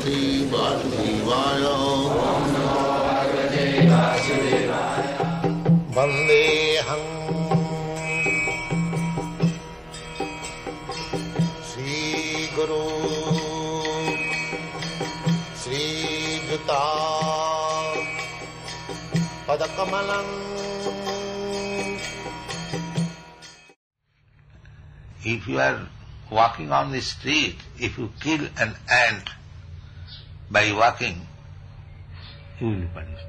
Shri Vasudevaya. Vandeham Shri Guru Shri Juta Padakamalam. If you are walking on the street, if you kill an ant by walking, you will be punished.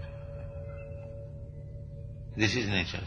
This is nature.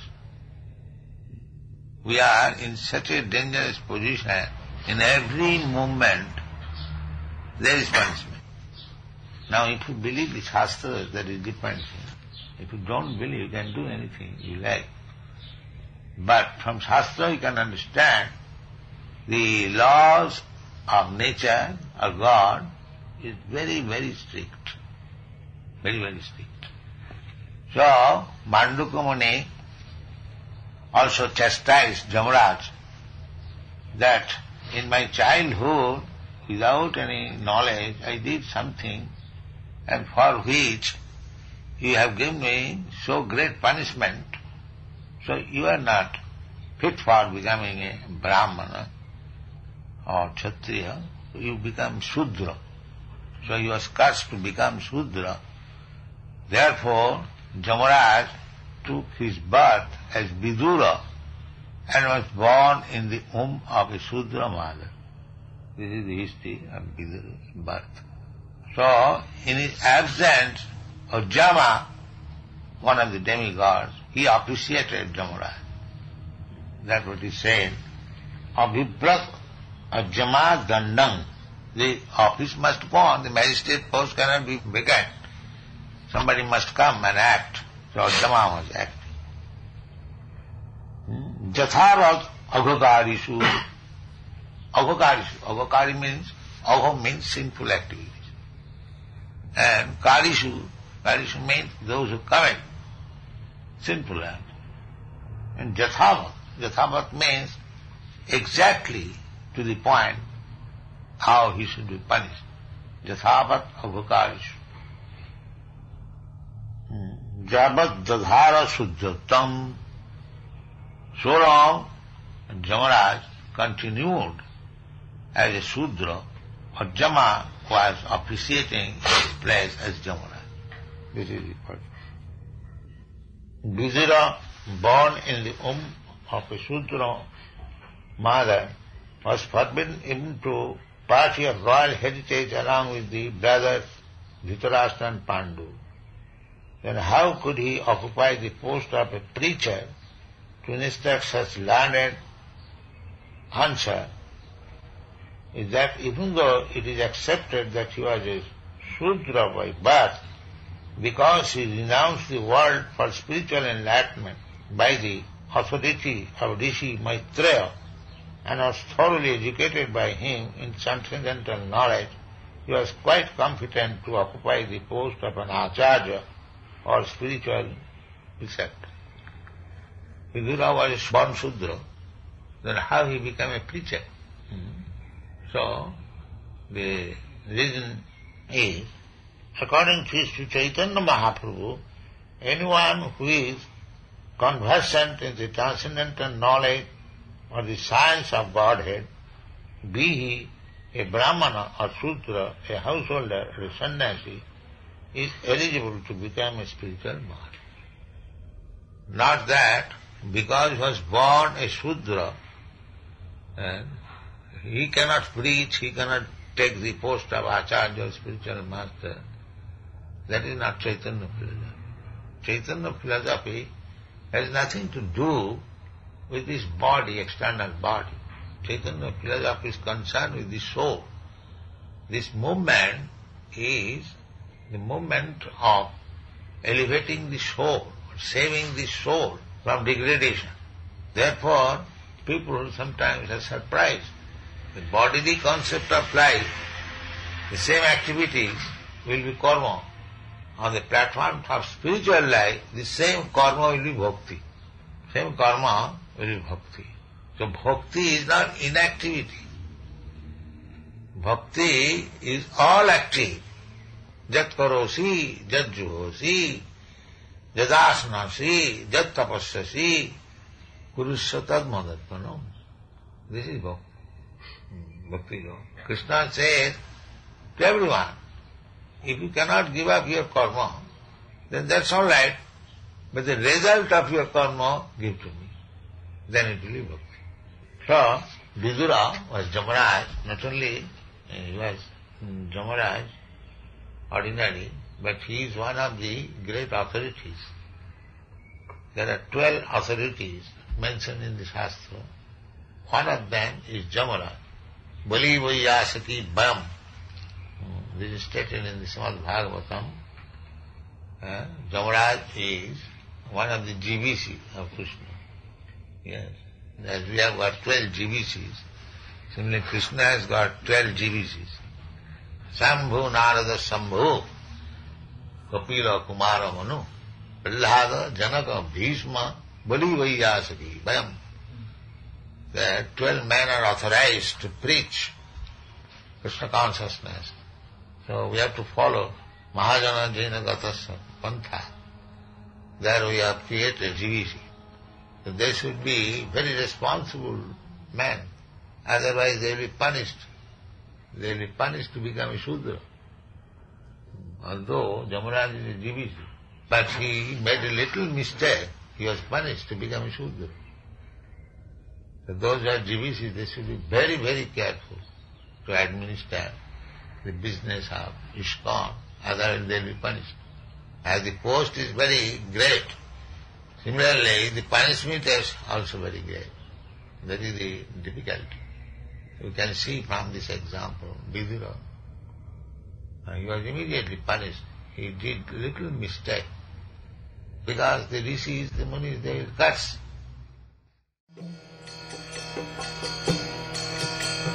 We are in such a dangerous position, in every movement there is punishment. Now if you believe the Shastras, that is different thing. If you don't believe, you can do anything you like. But from Shastra you can understand the laws of nature or God is very, very strict. Very, very strict. So, Manduka Muni also chastised Jamaraj that in my childhood, without any knowledge, I did something and for which you have given me so great punishment, so you are not fit for becoming a Brahmana or Kshatriya, you become Shudra. So you are cursed to become Shudra. Therefore, Jamaraj took his birth as Vidura and was born in the womb of a Shudra mother. This is the history of Vidura's birth. So, in his absence, Jama, one of the demigods, he appreciated Jamaraj. That's what he said. Abhibrak Ajama Dandang. The office must go on, the magistrate post cannot be vacant. Somebody must come and act. So Jama was acting. Jathavat Aghakarishu. Aghakari means sinful activities. And Karishu means those who commit sinful acts. And Jathavat means exactly to the point how he should be punished. Jathavat Aghakarishu. Jabat Dadhara Sudjatam. So long, Jamaraj continued as a Sudra, or Jama was appreciating his place as Jamaraj. This is the point. Vidura, born in the womb of a Sudra mother, was forbidden even to party of royal heritage along with the brothers Dhritarashtra and Pandu. Then how could he occupy the post of a preacher to instruct such learned answer? Is that even though it is accepted that he was a Shudra by birth, because he renounced the world for spiritual enlightenment by the authority of Rishi Maitreya and was thoroughly educated by him in transcendental knowledge, he was quite competent to occupy the post of an Acharya or spiritual preceptor. Vidura was born Shudra, then how he became a preacher? So, the reason is, according to Sri Chaitanya Mahaprabhu, anyone who is conversant in the transcendental knowledge or the science of Godhead, be he a Brahmana or Shudra, a householder or a sannyasi, is eligible to become a spiritual master. Not that because he was born a Shudra, and he cannot preach, he cannot take the post of Acharya or spiritual master. That is not Chaitanya philosophy. Chaitanya philosophy has nothing to do with this body, external body. Chaitanya philosophy is concerned with the soul. This movement is the movement of elevating the soul, saving the soul from degradation. Therefore, people sometimes are surprised. The bodily concept of life, the same activities will be karma. On the platform of spiritual life, the same karma will be bhakti. Same karma will be bhakti. So bhakti is not inactivity. Bhakti is all active. Jat karosi, jat juhosi, jadasnasi, jat tapasyasi, kurusya tad madatmanam. This is Bhakti Yoga. Krishna says to everyone, if you cannot give up your karma, then that's all right, but the result of your karma, give to me. Then it will be bhakti. So, Vidura was Jamaraj, not only he was Jamaraj, ordinary, but he is one of the great authorities. There are 12 authorities mentioned in the Shastra. One of them is Jamaraj. Bali Vaiyasaki Bhayam. This is stated in the Srimad Bhagavatam. Jamaraj is one of the GVC of Krishna. Yes. As we have got 12 GVCs, similarly Krishna has got 12 GVCs. Sambhu Narada Sambhu, Kapila Kumara Manu, Prahlada Janaka Bhishma, Bali Vaiyasaki Bhayam. There 12 men are authorized to preach Krishna consciousness. So we have to follow Mahajana Jaina Gatasya Pantha. There we have created GVC. So they should be very responsible men. Otherwise they will be punished. They will be punished to become a Shudra. Although Jamaraj is a GVC, but he made a little mistake, he was punished to become a Shudra. So those who are GVCs, they should be very, very careful to administer the business of ISKCON, otherwise they will be punished. As the post is very great, similarly the punishment is also very great. That is the difficulty. You can see from this example, Vidura, he was immediately punished. He did little mistake, because the rishis, the munis, they will curse.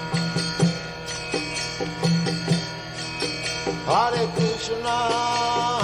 Hare Krishna